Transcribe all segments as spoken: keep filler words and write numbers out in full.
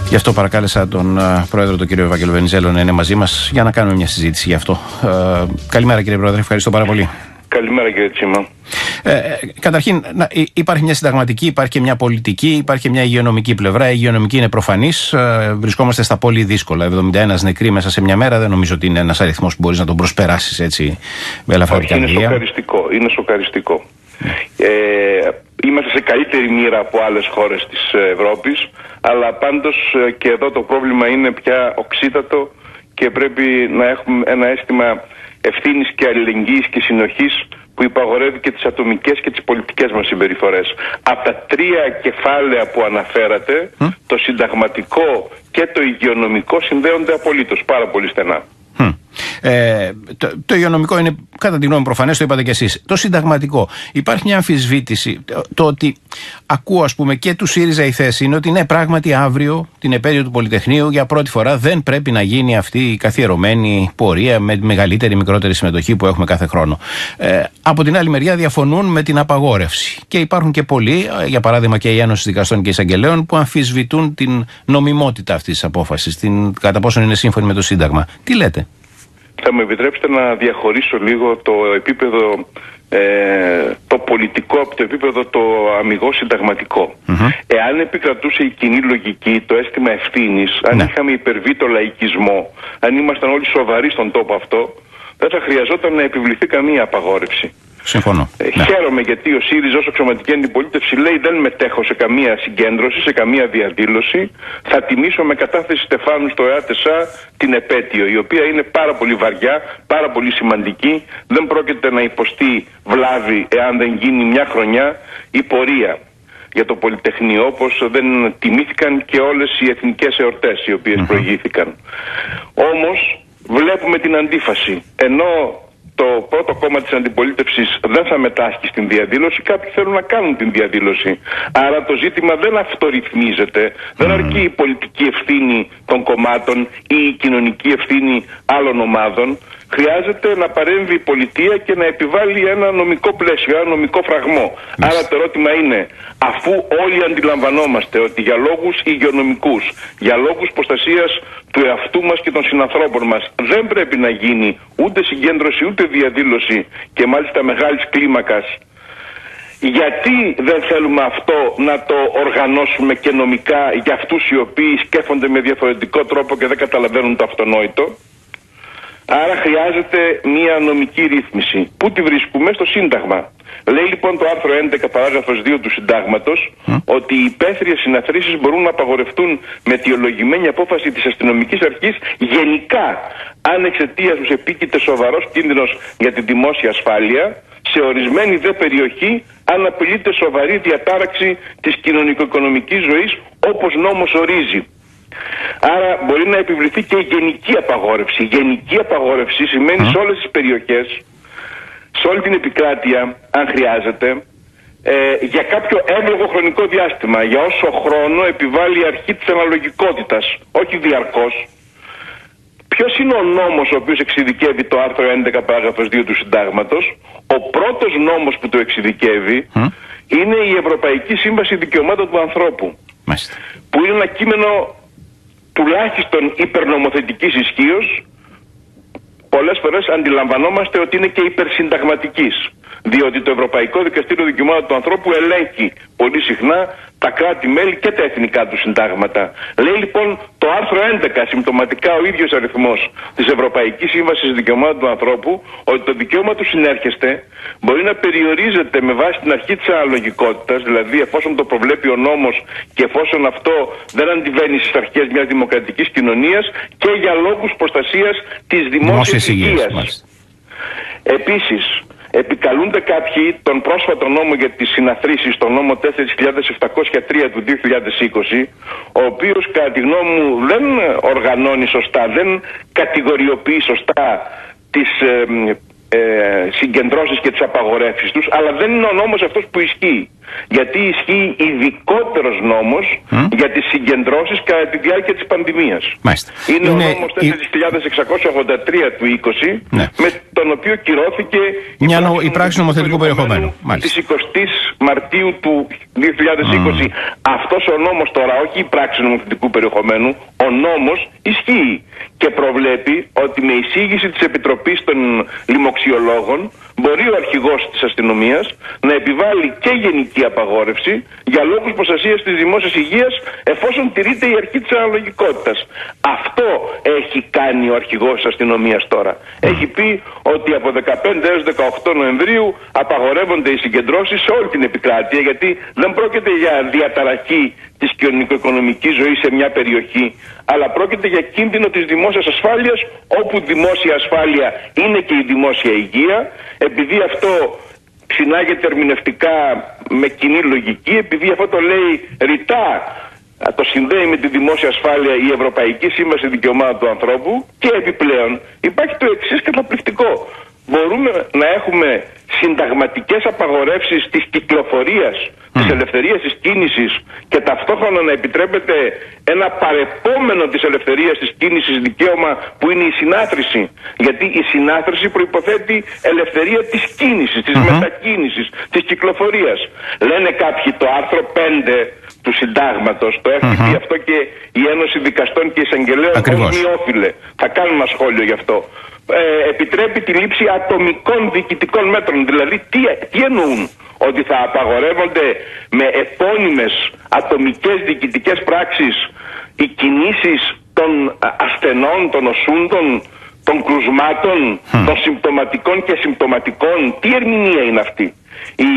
Γι' αυτό παρακάλεσα τον uh, πρόεδρο, τον κύριο Ευάγγελο Βενιζέλο, να είναι μαζί μας για να κάνουμε μια συζήτηση γι' αυτό. Uh, καλημέρα κύριε πρόεδρε, ευχαριστώ πάρα πολύ. Καλημέρα κύριε Τσίμα. Ε, καταρχήν, να, υπάρχει μια συνταγματική, υπάρχει και μια πολιτική, υπάρχει και μια υγειονομική πλευρά. Η υγειονομική είναι προφανής. Ε, βρισκόμαστε στα πολύ δύσκολα. εβδομήντα ένα νεκροί μέσα σε μια μέρα. Δεν νομίζω ότι είναι ένας αριθμός που μπορείς να τον προσπεράσεις έτσι με ελαφρά είναι σοκαριστικό. Είναι σοκαριστικό. Mm. Ε, είμαστε σε καλύτερη μοίρα από άλλες χώρες της Ευρώπης, αλλά πάντως και εδώ το πρόβλημα είναι πια οξύτατο και πρέπει να έχουμε ένα αίσθημα ευθύνης και αλληλεγγύης και συνοχής που υπαγορεύει και τις ατομικές και τις πολιτικές μας συμπεριφορές. Από τα τρία κεφάλαια που αναφέρατε, mm. το συνταγματικό και το υγειονομικό συνδέονται απολύτως πάρα πολύ στενά. Mm. Ε, το, το υγειονομικό είναι κατά τη γνώμη προφανές, το είπατε κι εσείς. Το συνταγματικό, υπάρχει μια αμφισβήτηση. Το, το ότι ακούω, ας πούμε, και του ΣΥΡΙΖΑ η θέση είναι ότι ναι, πράγματι αύριο την επέτειο του Πολυτεχνείου για πρώτη φορά δεν πρέπει να γίνει αυτή η καθιερωμένη πορεία με μεγαλύτερη ή μικρότερη συμμετοχή που έχουμε κάθε χρόνο. Ε, από την άλλη μεριά διαφωνούν με την απαγόρευση. Και υπάρχουν και πολλοί, για παράδειγμα και η Ένωση Δικαστών και Εισαγγελέων, που αμφισβητούν την νομιμότητα αυτής της απόφασης, την, κατά πόσον είναι σύμφωνη με το Σύνταγμα. Τι λέτε? Θα μου επιτρέψετε να διαχωρίσω λίγο το επίπεδο ε, το πολιτικό από το επίπεδο το αμιγώς συνταγματικό. Mm-hmm. Εάν επικρατούσε η κοινή λογική, το αίσθημα ευθύνης, αν mm-hmm. είχαμε υπερβεί το λαϊκισμό, αν ήμασταν όλοι σοβαροί στον τόπο αυτό, δεν θα χρειαζόταν να επιβληθεί καμία απαγόρευση. Συμφωνώ. Ε, ναι. Χαίρομαι γιατί ο ΣΥΡΙΖΑ ως αξιωματική αντιπολίτευση λέει δεν μετέχω σε καμία συγκέντρωση, σε καμία διαδήλωση. Θα τιμήσω με κατάθεση Στεφάνου στο ΕΑΤΕΣΑ την επέτειο, η οποία είναι πάρα πολύ βαριά, πάρα πολύ σημαντική. Δεν πρόκειται να υποστεί βλάβη εάν δεν γίνει μια χρονιά η πορεία για το Πολυτεχνείο, όπως δεν τιμήθηκαν και όλες οι εθνικές εορτές οι οποίες mm-hmm. προηγήθηκαν. Όμως βλέπουμε την αντίφαση. Ενώ το πρώτο κόμμα της αντιπολίτευσης δεν θα μετάσχει στην διαδήλωση, κάποιοι θέλουν να κάνουν την διαδήλωση. Άρα το ζήτημα δεν αυτορυθμίζεται, δεν αρκεί η πολιτική ευθύνη των κομμάτων ή η κοινωνική ευθύνη άλλων ομάδων. Χρειάζεται να παρέμβει η πολιτεία και να επιβάλλει ένα νομικό πλαίσιο, ένα νομικό φραγμό. Yes. Άρα το ερώτημα είναι, αφού όλοι αντιλαμβανόμαστε ότι για λόγους υγειονομικούς, για λόγους προστασίας του εαυτού μας και των συνανθρώπων μας δεν πρέπει να γίνει ούτε συγκέντρωση ούτε διαδήλωση και μάλιστα μεγάλης κλίμακας, γιατί δεν θέλουμε αυτό να το οργανώσουμε και νομικά για αυτούς οι οποίοι σκέφτονται με διαφορετικό τρόπο και δεν καταλαβαίνουν το αυτονόητο? Άρα χρειάζεται μια νομική ρύθμιση. Πού τη βρίσκουμε? Στο Σύνταγμα. Λέει λοιπόν το άρθρο έντεκα παράγραφος δύο του Συντάγματος mm. ότι οι υπαίθριες συναθρήσεις μπορούν να απαγορευτούν με αιτιολογημένη απόφαση της αστυνομικής αρχής γενικά, αν εξαιτίας τους επίκειται σοβαρός κίνδυνος για την δημόσια ασφάλεια, σε ορισμένη δε περιοχή αν απειλείται σοβαρή διατάραξη της κοινωνικο-οικονομικής ζωής όπως νόμος ορίζει. Άρα μπορεί να επιβληθεί και η γενική απαγόρευση. Η γενική απαγόρευση σημαίνει mm. σε όλες τις περιοχές, σε όλη την επικράτεια, αν χρειάζεται, ε, για κάποιο εύλογο χρονικό διάστημα, για όσο χρόνο επιβάλλει η αρχή της αναλογικότητας, όχι διαρκώς. Ποιος είναι ο νόμος ο οποίος εξειδικεύει το άρθρο έντεκα παράγραφος δύο του Συντάγματος? Ο πρώτος νόμος που το εξειδικεύει mm. είναι η Ευρωπαϊκή Σύμβαση Δικαιωμάτων του Ανθρώπου, Μάλιστα. που είναι ένα κείμενο τουλάχιστον υπερνομοθετικής ισχύως. Πολλές φορές αντιλαμβανόμαστε ότι είναι και υπερσυνταγματικής, διότι το Ευρωπαϊκό Δικαστήριο Δικαιωμάτων του Ανθρώπου ελέγχει πολύ συχνά τα κράτη-μέλη και τα εθνικά του συντάγματα. Λέει λοιπόν το άρθρο έντεκα, συμπτωματικά ο ίδιος αριθμός της Ευρωπαϊκής Σύμβασης Δικαιωμάτων του Ανθρώπου, ότι το δικαίωμα του συνέρχεστε μπορεί να περιορίζεται με βάση την αρχή της αναλογικότητας, δηλαδή εφόσον το προβλέπει ο νόμος και εφόσον αυτό δεν αντιβαίνει στις αρχές μιας δημοκρατικής κοινωνίας, και για λόγους προστασίας της δημόσιας υγείας. Επίσης, επικαλούνται κάποιοι τον πρόσφατο νόμο για τις συναθρήσεις, τον νόμο τέσσερις χιλιάδες επτακόσια τρία του δύο χιλιάδες είκοσι, ο οποίος κατά τη γνώμη μου δεν οργανώνει σωστά, δεν κατηγοριοποιεί σωστά τις ε, ε, συγκεντρώσεις και τις απαγορεύσεις τους, αλλά δεν είναι ο νόμος αυτός που ισχύει. Γιατί ισχύει ειδικότερος νόμος mm. για τις συγκεντρώσεις κατά τη διάρκεια της πανδημίας. Μάλιστα. Είναι, είναι ο νόμος τέσσερις χιλιάδες εξακόσια ογδόντα τρία του είκοσι, ναι. με τον οποίο κυρώθηκε Μια η, πράξη η πράξη νομοθετικού περιεχομένου της εικοστής Μαρτίου του δύο χιλιάδες είκοσι. Mm. Αυτός ο νόμος τώρα, όχι η πράξη νομοθετικού περιεχομένου, ο νόμος ισχύει και προβλέπει ότι με εισήγηση της Επιτροπής των Λοιμοξιολόγων μπορεί ο αρχηγός της αστυνομίας να επιβάλλει και γενική απαγόρευση για λόγους προστασίας της δημόσιας υγείας, εφόσον τηρείται η αρχή της αναλογικότητας. Αυτό έχει κάνει ο αρχηγός της αστυνομίας τώρα. Έχει πει ότι από δεκαπέντε έως δεκαοκτώ Νοεμβρίου απαγορεύονται οι συγκεντρώσεις σε όλη την επικράτεια, γιατί δεν πρόκειται για διαταραχή της κοινωνικο-οικονομικής ζωής σε μια περιοχή, αλλά πρόκειται για κίνδυνο της δημόσιας ασφάλειας, όπου δημόσια ασφάλεια είναι και η δημόσια υγεία. Επειδή αυτό συνάγεται ερμηνευτικά με κοινή λογική, επειδή αυτό το λέει ρητά, το συνδέει με τη δημόσια ασφάλεια η Ευρωπαϊκή Σύμβαση Δικαιωμάτων του Ανθρώπου, και επιπλέον υπάρχει το εξής καταπληκτικό. Μπορούμε να έχουμε συνταγματικές απαγορεύσεις της κυκλοφορίας, mm. της ελευθερίας της κίνησης, και ταυτόχρονα να επιτρέπεται ένα παρεπόμενο της ελευθερίας της κίνησης δικαίωμα που είναι η συνάθρηση. Γιατί η συνάθρηση προϋποθέτει ελευθερία της κίνησης, της mm-hmm. μετακίνησης, της κυκλοφορίας. Λένε κάποιοι το άρθρο πέντε του συντάγματος, το έχει πει mm-hmm. αυτό και η Ένωση Δικαστών και Εισαγγελέων ομοιόφιλε. Θα κάνουμε ένα σχόλιο γι' αυτό. Ε, επιτρέπει τη λήψη ατομικών διοικητικών μέτρων. Δηλαδή τι, τι εννοούν? Ότι θα απαγορεύονται με επώνυμες ατομικές διοικητικές πράξεις οι κινήσεις των ασθενών, των οσούντων, των κρουσμάτων, mm. των συμπτωματικών και συμπτωματικών? Τι ερμηνεία είναι αυτή? Η,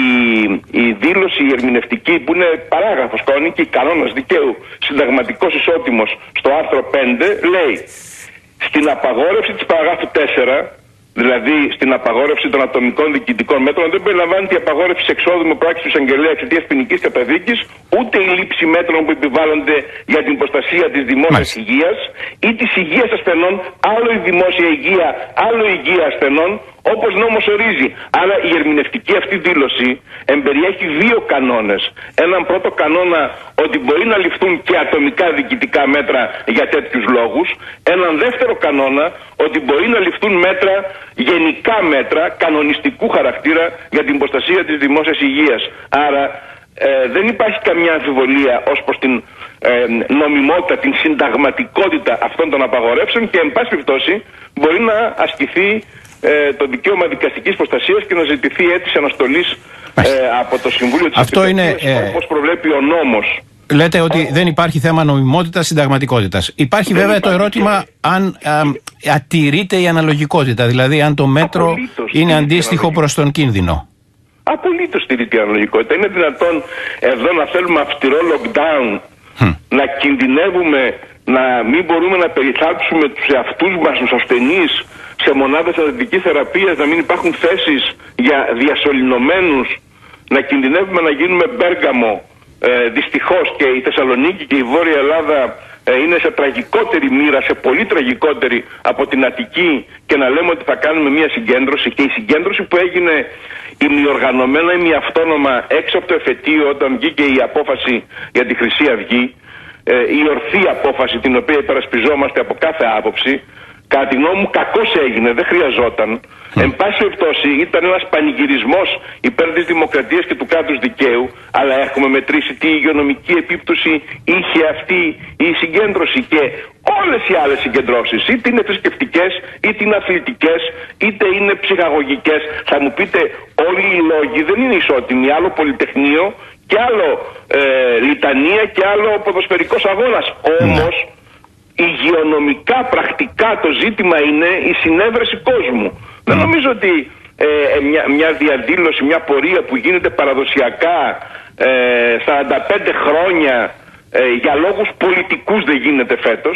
η δήλωση η ερμηνευτική, που είναι παράγραφος κανονική, κανόνας δικαίου, συνταγματικός ισότιμος, στο άρθρο πέντε λέει: στην απαγόρευση της παραγράφου τέσσερα, δηλαδή στην απαγόρευση των ατομικών διοικητικών μέτρων, δεν περιλαμβάνεται η απαγόρευση εξόδου με πράξη του εισαγγελέα εξαιτίας ποινικής καταδίκης, ούτε η λήψη μέτρων που επιβάλλονται για την προστασία της δημόσιας υγείας ή της υγείας ασθενών, άλλο η δημόσια υγεία, άλλο η υγεία ασθενών, όπως νόμος ορίζει. Άρα η ερμηνευτική αυτή δήλωση εμπεριέχει δύο κανόνες. Έναν πρώτο κανόνα, ότι μπορεί να ληφθούν και ατομικά διοικητικά μέτρα για τέτοιους λόγους. Έναν δεύτερο κανόνα, ότι μπορεί να ληφθούν μέτρα, γενικά μέτρα, κανονιστικού χαρακτήρα για την προστασία της δημόσιας υγείας. Άρα ε, δεν υπάρχει καμιά αμφιβολία ως προς την ε, νομιμότητα, την συνταγματικότητα αυτών των απαγορεύσεων, και εν πάση περιπτώσει μπορεί να ασκηθεί Ε, το δικαίωμα δικαστικής προστασίας και να ζητηθεί αίτηση αναστολής ε, από το Συμβούλιο της Επικρατείας, ε... όπως προβλέπει ο νόμος. Λέτε ότι oh. δεν υπάρχει θέμα νομιμότητας, συνταγματικότητας. Υπάρχει δεν βέβαια υπάρχει το ερώτημα και... αν α, ατηρείται η αναλογικότητα, δηλαδή αν το μέτρο Απολύτως είναι αντίστοιχο προς τον κίνδυνο. Απολύτως τηρείται η αναλογικότητα. Είναι δυνατόν εδώ να θέλουμε αυστηρό lockdown, hm. να κινδυνεύουμε, να μην μπορούμε να περιθάλψουμε τους εαυτούς μας, τους ασθενείς, σε μονάδες αδερφικής θεραπείας, να μην υπάρχουν θέσεις για διασωληνωμένους, να κινδυνεύουμε να γίνουμε Μπέργαμο? Ε, δυστυχώς και η Θεσσαλονίκη και η Βόρεια Ελλάδα ε, είναι σε τραγικότερη μοίρα, σε πολύ τραγικότερη από την Αττική, και να λέμε ότι θα κάνουμε μια συγκέντρωση. Και η συγκέντρωση που έγινε ημιοργανωμένα, ημιαυτόνομα, έξω από το εφετείο, όταν βγήκε η απόφαση για τη Χρυσή Αυγή, ε, η ορθή απόφαση, την οποία υπερασπιζόμαστε από κάθε άποψη, κατά τη γνώμη μου κακώς έγινε, δεν χρειαζόταν. Mm. Εν πάση περιπτώσει ήταν ένας πανηγυρισμός υπέρ της δημοκρατίας και του κράτους δικαίου, αλλά έχουμε μετρήσει τι υγειονομική επίπτωση είχε αυτή η συγκέντρωση, και όλες οι άλλες συγκεντρώσεις, είτε είναι θρησκευτικές, είτε είναι αθλητικές, είτε είναι ψυχαγωγικές. Θα μου πείτε, όλοι οι λόγοι δεν είναι ισότιμοι. Άλλο πολυτεχνείο και άλλο ε, λιτανία και άλλο ποδοσφαιρικός αγώνας. Όμως mm. υγειονομικά, πρακτικά το ζήτημα είναι η συνέβρεση κόσμου. Mm. Δεν νομίζω ότι ε, μια, μια διαδήλωση, μια πορεία που γίνεται παραδοσιακά ε, σαράντα πέντε χρόνια ε, για λόγους πολιτικούς δεν γίνεται φέτος.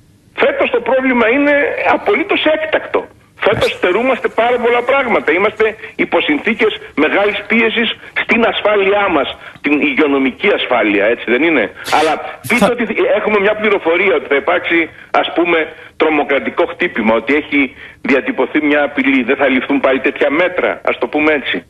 Φέτος το πρόβλημα είναι απολύτως έκτακτο. Φέτος στερούμαστε πάρα πολλά πράγματα. Είμαστε υπό συνθήκες μεγάλης πίεσης στην ασφάλειά μας, την υγειονομική ασφάλεια, έτσι δεν είναι? Αλλά πείτε θα... ότι έχουμε μια πληροφορία ότι θα υπάρξει, ας πούμε, τρομοκρατικό χτύπημα, ότι έχει διατυπωθεί μια απειλή. Δεν θα ληφθούν πάλι τέτοια μέτρα, ας το πούμε έτσι?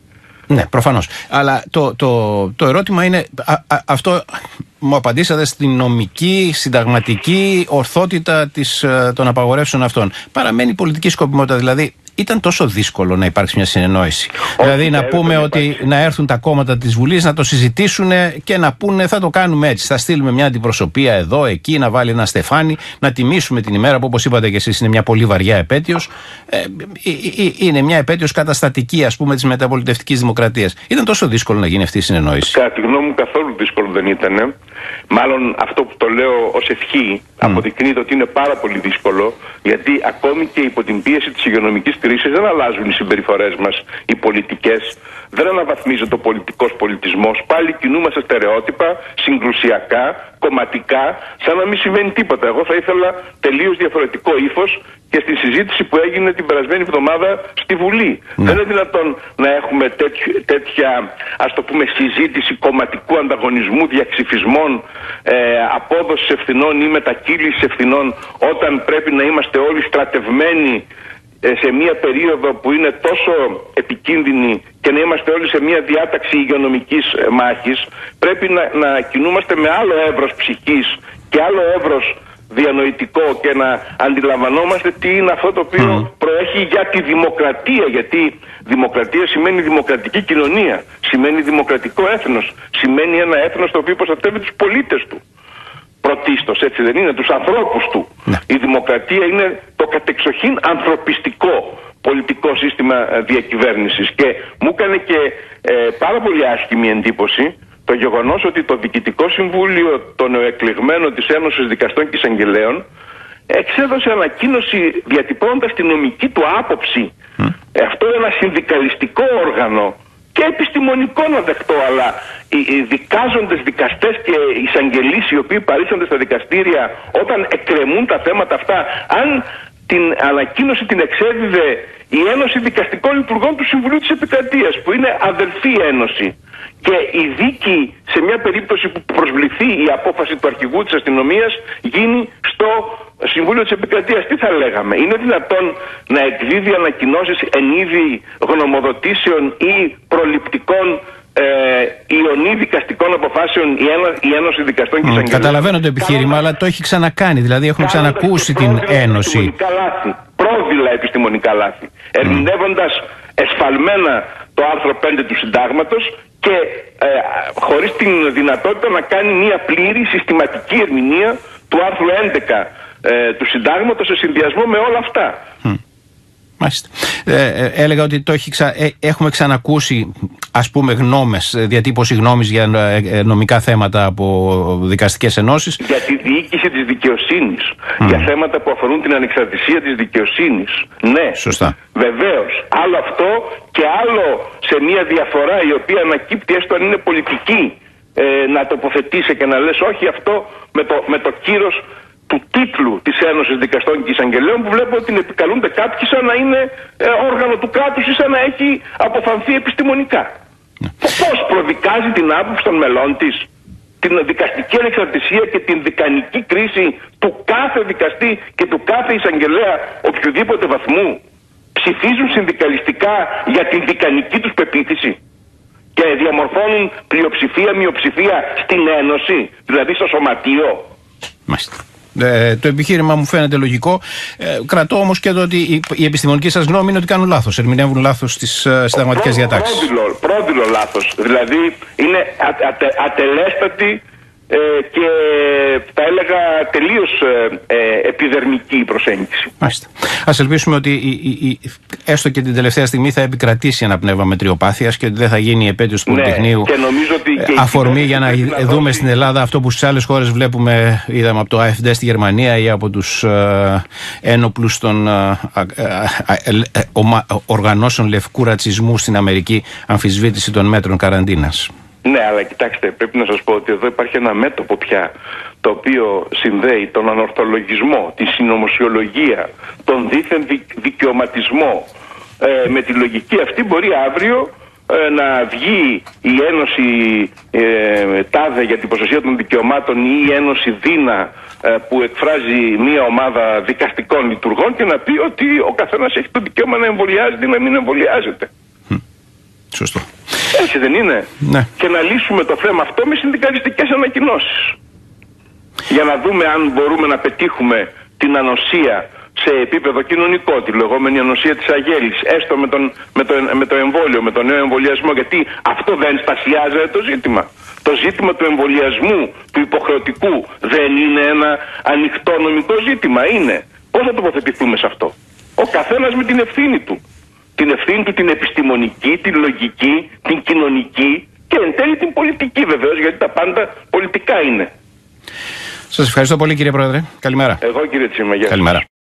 Ναι, προφανώς. Αλλά το, το, το ερώτημα είναι, α, α, αυτό μου απαντήσατε στην νομική, συνταγματική ορθότητα της, των απαγορεύσεων αυτών. Παραμένει η πολιτική σκοπιμότητα, δηλαδή ήταν τόσο δύσκολο να υπάρξει μια συνεννόηση. Όχι, δηλαδή να πούμε ότι υπάρξει. Να έρθουν τα κόμματα της Βουλής να το συζητήσουν και να πούνε θα το κάνουμε έτσι. Θα στείλουμε μια αντιπροσωπεία εδώ, εκεί, να βάλει ένα στεφάνι, να τιμήσουμε την ημέρα που, όπως είπατε και εσείς, είναι μια πολύ βαριά επέτειος. Ε, ε, ε, είναι μια επέτειος καταστατική, ας πούμε, της μεταπολιτευτικής δημοκρατίας. Ήταν τόσο δύσκολο να γίνει αυτή η συνεννόηση? Κατά τη γνώμη μου, καθόλου δύσκολο δεν ήταν. Μάλλον αυτό που το λέω ως ευχή mm. αποδεικνύεται ότι είναι πάρα πολύ δύσκολο, γιατί ακόμη και υπό την πίεση της υγειονομικής κρίσης δεν αλλάζουν οι συμπεριφορές μας, οι πολιτικές, δεν αναβαθμίζεται ο πολιτικός πολιτισμός, πάλι κινούμαστε στερεότυπα, συγκρουσιακά, κομματικά, σαν να μην συμβαίνει τίποτα. Εγώ θα ήθελα τελείως διαφορετικό ύφος και στη συζήτηση που έγινε την περασμένη εβδομάδα στη Βουλή. Mm. Δεν είναι δυνατόν να έχουμε τέτοιο, τέτοια, ας το πούμε, συζήτηση κομματικού ανταγωνισμού, διαξυφισμών, ε, απόδοσης ευθυνών ή μετακύλησης ευθυνών, όταν πρέπει να είμαστε όλοι στρατευμένοι σε μια περίοδο που είναι τόσο επικίνδυνη και να είμαστε όλοι σε μια διάταξη υγειονομικής μάχης. Πρέπει να, να κινούμαστε με άλλο εύρος ψυχής και άλλο εύρος διανοητικό και να αντιλαμβανόμαστε τι είναι αυτό το οποίο mm. προέχει για τη δημοκρατία, γιατί δημοκρατία σημαίνει δημοκρατική κοινωνία, σημαίνει δημοκρατικό έθνος, σημαίνει ένα έθνος το οποίο προστατεύει τους πολίτες του. Πρωτίστως, έτσι δεν είναι, τους ανθρώπους του. Ναι. Η δημοκρατία είναι το κατεξοχήν ανθρωπιστικό πολιτικό σύστημα διακυβέρνησης. Και μου έκανε και ε, πάρα πολύ άσχημη εντύπωση το γεγονός ότι το Διοικητικό Συμβούλιο των Εκλεγμένων της Ένωσης Δικαστών και Εισαγγελέων εξέδωσε ανακοίνωση διατυπώνοντας τη νομική του άποψη. Mm. Ε, αυτό είναι ένα συνδικαλιστικό όργανο και επιστημονικό να δεχτώ, αλλά οι, οι δικάζοντες δικαστές και εισαγγελείς οι οποίοι παρίστανται στα δικαστήρια όταν εκκρεμούν τα θέματα αυτά, αν την ανακοίνωση την εξέδιδε η Ένωση Δικαστικών Λειτουργών του Συμβουλίου της Επικρατείας, που είναι αδελφή ένωση, και η δίκη σε μια περίπτωση που προσβληθεί η απόφαση του αρχηγού της αστυνομίας γίνει στο Συμβούλιο της Επικρατείας, τι θα λέγαμε? Είναι δυνατόν να εκδίδει ανακοινώσεις εν είδη γνωμοδοτήσεων ή προληπτικών ε, ιονή δικαστικών αποφάσεων η, Ένα, η Ένωση Δικαστών και Εισαγγελέων? Καταλαβαίνω το επιχείρημα, αλλά το έχει ξανακάνει. Δηλαδή έχουμε ξανακούσει την Ένωση. Λάθη, πρόδειλα επιστημονικά λάθη, mm. ερμηνεύοντας εσφαλμένα το άρθρο πέντε του Συντάγματος και ε, χωρίς την δυνατότητα να κάνει μια πλήρη συστηματική ερμηνεία του άρθρου έντεκα ε, του Συντάγματος σε συνδυασμό με όλα αυτά. Mm. Μάλιστα. Ε, ε, έλεγα ότι το έχει ξα... ε, έχουμε ξανακούσει, ας πούμε, γνώμες, διατύπωση γνώμης για ε, νομικά θέματα από δικαστικές ενώσεις. Για τη διοίκηση της δικαιοσύνης, mm. για θέματα που αφορούν την ανεξαρτησία της δικαιοσύνης. Ναι, σωστά. Βεβαίως. Άλλο αυτό και άλλο σε μια διαφορά η οποία ανακύπτει, έστω αν είναι πολιτική, ε, να τοποθετήσει και να λες όχι αυτό με το, με το κύρος του τίτλου της Ένωσης Δικαστών και Εισαγγελέων, που βλέπω ότι την επικαλούνται κάποιοι σαν να είναι ε, όργανο του κράτους ή σαν να έχει αποφανθεί επιστημονικά. Ναι. Πώς προδικάζει την άποψη των μελών της, την δικαστική ανεξαρτησία και την δικανική κρίση του κάθε δικαστή και του κάθε εισαγγελέα οποιοδήποτε βαθμού? Ψηφίζουν συνδικαλιστικά για την δικανική τους πεποίθηση και διαμορφώνουν πλειοψηφία, μειοψηφία στην Ένωση, δηλαδή στο Σωματείο. Μάλιστα. Ε, το επιχείρημα μου φαίνεται λογικό. Ε, κρατώ όμως και το ότι η, η επιστημονική σας γνώμη είναι ότι κάνουν λάθος, ερμηνεύουν λάθος τις uh, συνταγματικές διατάξεις. Πρόδειλο, πρόδειλο λάθος. Δηλαδή είναι ατε, ατε, ατελέστατη ε, και θα έλεγα τελείως ε, ε, επιδερμική η προσέγγιση. Μάλιστα. Ας ελπίσουμε ότι η, η, η, έστω και την τελευταία στιγμή θα επικρατήσει ένα πνεύμα μετριοπάθειας και ότι δεν θα γίνει η επέτειος του Πολυτεχνείου ναι, αφορμή για να δούμε στην Ελλάδα αυτό που στις άλλες χώρες βλέπουμε, είδαμε από το AfD στη Γερμανία ή από τους ε, ένοπλους των ε, ε, ε, ε, ομα, οργανώσεων λευκού ρατσισμού στην Αμερική, αμφισβήτηση των μέτρων καραντίνας. Ναι, αλλά κοιτάξτε, πρέπει να σας πω ότι εδώ υπάρχει ένα μέτωπο πια το οποίο συνδέει τον ανορθολογισμό, τη συνωμοσιολογία, τον δίθεν δικαιωματισμό. Ε, με τη λογική αυτή μπορεί αύριο ε, να βγει η Ένωση ε, ΤΑΔΕ για την προστασία των δικαιωμάτων ή η Ένωση ΔΙΝΑ ε, που εκφράζει μια ομάδα δικαστικών λειτουργών και να πει ότι ο καθένας έχει το δικαίωμα να εμβολιάζεται ή να μην εμβολιάζεται. Σωστό. Έτσι δεν είναι? Ναι. Και να λύσουμε το θέμα αυτό με συνδικαλιστικές ανακοινώσεις. Για να δούμε αν μπορούμε να πετύχουμε την ανοσία σε επίπεδο κοινωνικό, τη λεγόμενη ανοσία της αγέλης, έστω με, τον, με, το, με το εμβόλιο, με τον νέο εμβολιασμό, γιατί αυτό δεν στασιάζεται το ζήτημα. Το ζήτημα του εμβολιασμού, του υποχρεωτικού, δεν είναι ένα ανοιχτό νομικό ζήτημα? Είναι. Πώς θα τοποθετηθούμε σε αυτό? Ο καθένας με την ευθύνη του. Την ευθύνη του, την επιστημονική, την λογική, την κοινωνική και εν τέλει την πολιτική βεβαίως, γιατί τα πάντα πολιτικά είναι. Σας ευχαριστώ πολύ, κύριε Πρόεδρε. Καλημέρα. Εγώ, κύριε Τσίμα, γεια σας. Καλημέρα.